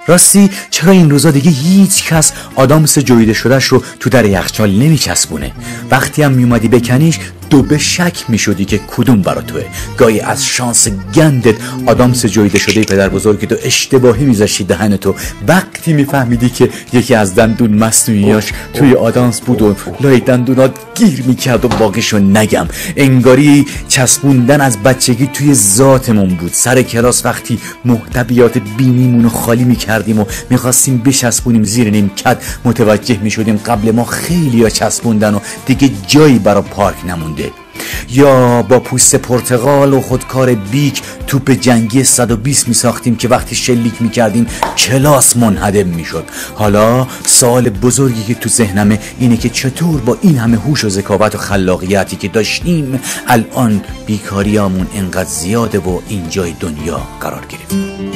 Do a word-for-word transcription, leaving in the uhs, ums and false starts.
راستی چرا این روزا دیگه هیچ کس آدامس جویده شدهش رو تو در یخچال نمیچسبونه؟ وقتی هم میومدی بکنیش دو به شک میشدی که کدوم برا توه. گاهی از شانس گندت آدامس جویده شده پدر بزرگ تو اشتباهی میذاشتی دهن تو، وقتی میفهمیدی که یکی از دندون مصنوعیاش توی آدامس بود و لای دندونات گیر میکرد و باقیشو نگم. انگاری چسبوندن از بچگی توی ذاتمون بود. سر کلاس وقتی محتویات بینیمونو خالی میکردیم و میخواستیم بچسبونیم زیر نیمکت، متوجه میشدیم قبل ما خیلی ها چسبوندن و دیگه جایی برا پارک نمونده. یا با پوست پرتقال و خودکار بیک توپ جنگی صد و بیست می ساختیم که وقتی شلیک می کردیم کلاس منهدم می شد. حالا سوال بزرگی که تو ذهنمه اینه که چطور با این همه هوش و ذکاوت و خلاقیتی که داشتیم الان بیکاریامون انقدر زیاده و اینجای دنیا قرار گرفت.